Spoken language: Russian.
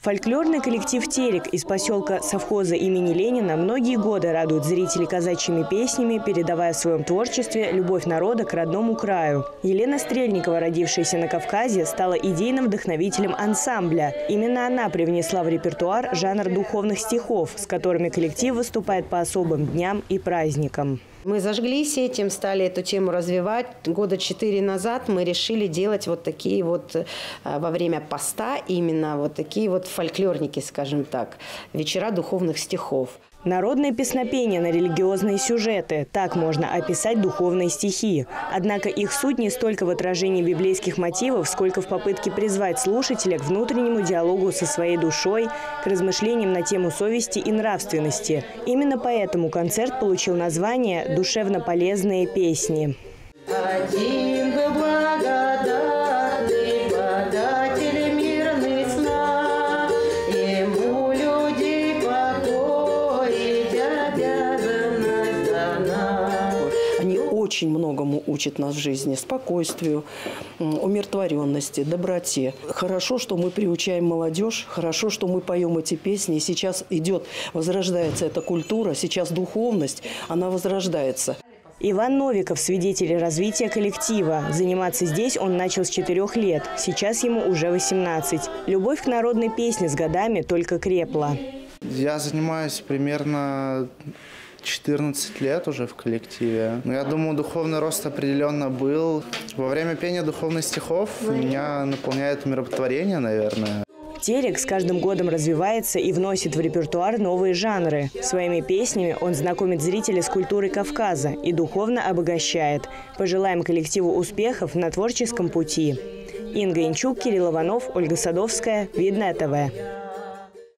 Фольклорный коллектив «Терек» из поселка совхоза имени Ленина многие годы радует зрителей казачьими песнями, передавая в своем творчестве любовь народа к родному краю. Елена Стрельникова, родившаяся на Кавказе, стала идейным вдохновителем ансамбля. Именно она привнесла в репертуар жанр духовных стихов, с которыми коллектив выступает по особым дням и праздникам. Мы зажглись этим, стали эту тему развивать. Года 4 назад мы решили делать вот такие вот во время поста именно вот такие вот фольклорники, скажем так, вечера духовных стихов. Народное песнопение на религиозные сюжеты – так можно описать духовные стихи. Однако их суть не столько в отражении библейских мотивов, сколько в попытке призвать слушателя к внутреннему диалогу со своей душой, к размышлениям на тему совести и нравственности. Именно поэтому концерт получил название «Душевно полезные песни». Один благодатный податель мирный сна, ему людей покой и обязанность дана. Они очень многому учат нас в жизни: спокойствию, умиротворенности, доброте. Хорошо, что мы приучаем молодежь, хорошо, что мы поем эти песни. Сейчас возрождается эта культура, сейчас духовность, она возрождается. Иван Новиков – свидетель развития коллектива. Заниматься здесь он начал с 4 лет. Сейчас ему уже 18. Любовь к народной песне с годами только крепла. Я занимаюсь примерно 14 лет уже в коллективе. Я думаю, духовный рост определенно был. Во время пения духовных стихов меня наполняет умиротворение, наверное. «Терек» с каждым годом развивается и вносит в репертуар новые жанры. Своими песнями он знакомит зрителей с культурой Кавказа и духовно обогащает. Пожелаем коллективу успехов на творческом пути. Инга Инчук, Кирилл Иванов, Ольга Садовская. Видное ТВ.